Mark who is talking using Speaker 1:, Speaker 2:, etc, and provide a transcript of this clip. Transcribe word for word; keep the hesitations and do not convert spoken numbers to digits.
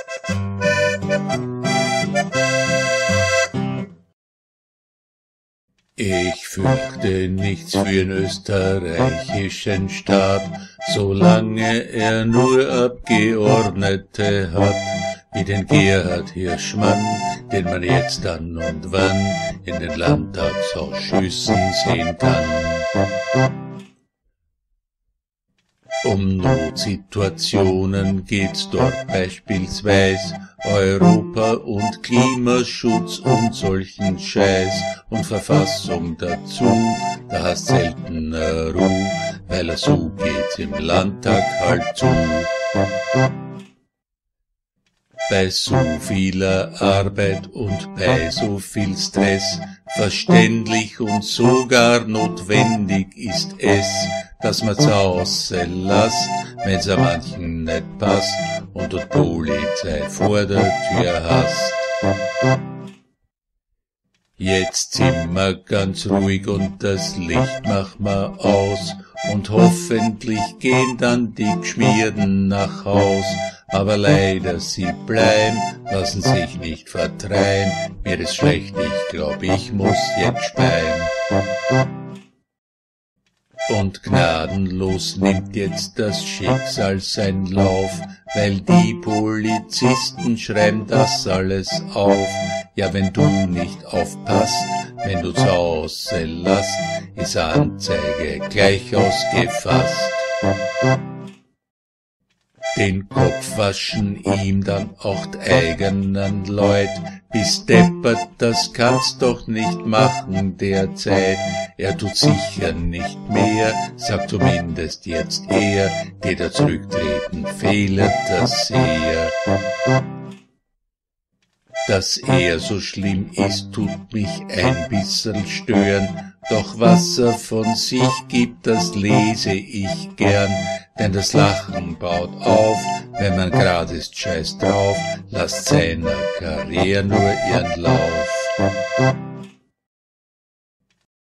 Speaker 1: Ich fürchte nichts für'n österreichischen Staat, solange er nur Abgeordnete hat, wie den Gerhard Hirschmann, den man jetzt dann und wann in den Landtagsausschüssen sehen kann. Um Notsituationen geht's dort beispielsweise, Europa und Klimaschutz und solchen Scheiß und Verfassung dazu, da hast seltener Ruh, weil er so geht's im Landtag halt zu. Bei so vieler Arbeit und bei so viel Stress, verständlich und sogar notwendig ist es, dass man zu Hause lasst, wenn's a manchen nicht passt und dort Polizei vor der Tür hast. Jetzt sind wir ganz ruhig und das Licht mach ma aus und hoffentlich gehen dann die Gschmierden nach Haus. Aber leider, sie bleiben, lassen sich nicht vertreiben. Mir ist schlecht, ich glaub, ich muss jetzt speien. Und gnadenlos nimmt jetzt das Schicksal seinen Lauf, weil die Polizisten schreiben das alles auf. Ja, wenn du nicht aufpasst, wenn du zu Hause lasst, ist Anzeige gleich ausgefasst. Den Kopf waschen ihm dann auch die eigenen Leut, bis deppert, das kannst doch nicht machen derzeit. Er tut sicher nicht mehr, sagt zumindest jetzt er, geht er zurücktreten, fehlt das sehr. Dass er so schlimm ist, tut mich ein bisschen stören, doch was er von sich gibt, das lese ich gern, denn das Lachen baut auf, wenn man grad ist scheiß drauf, lasst seiner Karriere nur ihren Lauf.